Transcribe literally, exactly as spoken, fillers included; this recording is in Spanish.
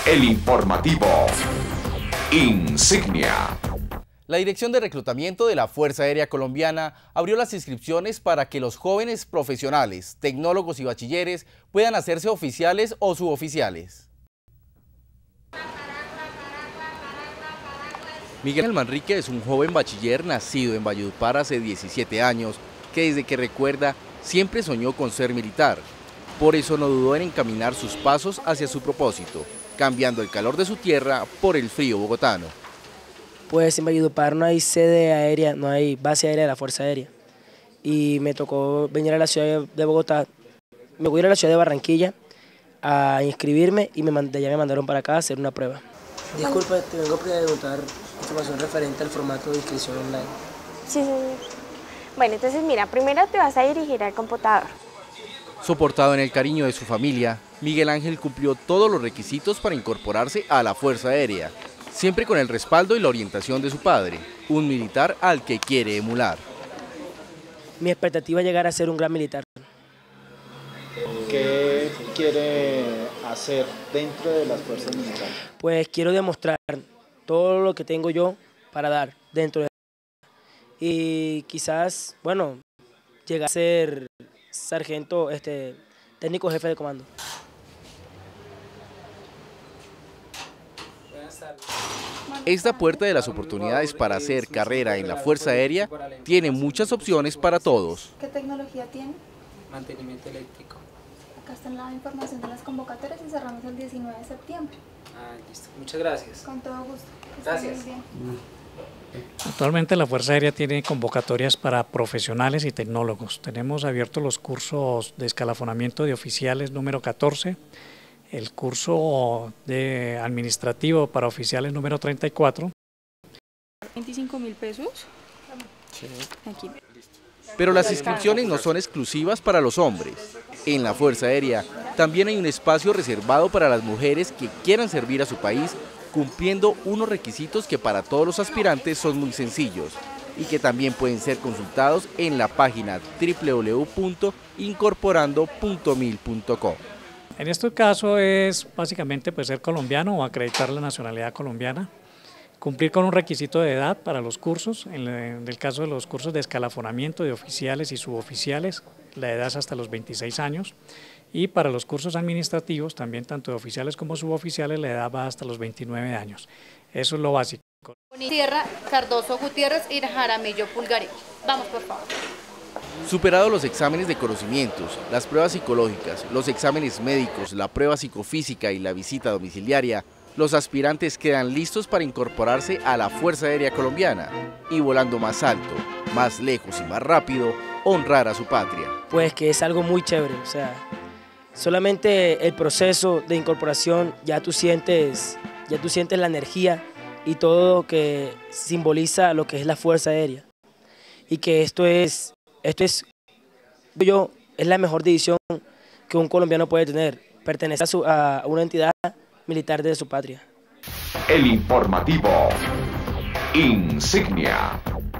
El informativo Insignia. La Dirección de Reclutamiento de la Fuerza Aérea Colombiana abrió las inscripciones para que los jóvenes profesionales, tecnólogos y bachilleres puedan hacerse oficiales o suboficiales. Miguel Manrique es un joven bachiller nacido en Valledupar hace diecisiete años, que desde que recuerda siempre soñó con ser militar. Por eso no dudó en encaminar sus pasos hacia su propósito, cambiando el calor de su tierra por el frío bogotano. Pues en Valledupar no hay sede aérea, no hay base aérea de la Fuerza Aérea. Y me tocó venir a la ciudad de Bogotá, me voy a ir a la ciudad de Barranquilla a inscribirme y me mandé, ya me mandaron para acá a hacer una prueba. Disculpa, te vengo a preguntar información referente al formato de inscripción online. Sí, señor. Bueno, entonces mira, primero te vas a dirigir al computador. Soportado en el cariño de su familia, Miguel Ángel cumplió todos los requisitos para incorporarse a la Fuerza Aérea, siempre con el respaldo y la orientación de su padre, un militar al que quiere emular. Mi expectativa es llegar a ser un gran militar. ¿Qué quiere hacer dentro de las fuerzas militares? Pues quiero demostrar todo lo que tengo yo para dar dentro de y quizás, bueno, llegar a ser sargento, este, técnico jefe de comando. Esta puerta de las oportunidades para hacer carrera en la Fuerza Aérea tiene muchas opciones para todos. ¿Qué tecnología tiene? Mantenimiento eléctrico. Acá está la información de las convocatorias y cerramos el diecinueve de septiembre. Ah, listo. Muchas gracias. Con todo gusto. Gracias. Muy bien. Actualmente la Fuerza Aérea tiene convocatorias para profesionales y tecnólogos. Tenemos abiertos los cursos de escalafonamiento de oficiales número catorce, el curso de administrativo para oficiales número treinta y cuatro. veinticinco mil pesos. Sí. Aquí. Pero las inscripciones no son exclusivas para los hombres. En la Fuerza Aérea también hay un espacio reservado para las mujeres que quieran servir a su país, cumpliendo unos requisitos que para todos los aspirantes son muy sencillos y que también pueden ser consultados en la página doble u doble u doble u punto incorporando punto mil punto com. En este caso es básicamente pues, ser colombiano o acreditar la nacionalidad colombiana, cumplir con un requisito de edad para los cursos, en el caso de los cursos de escalafonamiento de oficiales y suboficiales, la edad es hasta los veintiséis años, y para los cursos administrativos, también tanto de oficiales como suboficiales, la edad va hasta los veintinueve años. Eso es lo básico. Tierra, Cardoso Gutiérrez y Jaramillo Pulgarín. Vamos, por favor. Superados los exámenes de conocimientos, las pruebas psicológicas, los exámenes médicos, la prueba psicofísica y la visita domiciliaria, los aspirantes quedan listos para incorporarse a la Fuerza Aérea Colombiana y volando más alto, más lejos y más rápido, honrar a su patria. Pues que es algo muy chévere, o sea, solamente el proceso de incorporación ya tú sientes, ya tú sientes la energía y todo lo que simboliza lo que es la Fuerza Aérea. Y que esto es, esto es, yo, es la mejor división que un colombiano puede tener, pertenecer a, su, a una entidad militar de su patria. El informativo Insignia.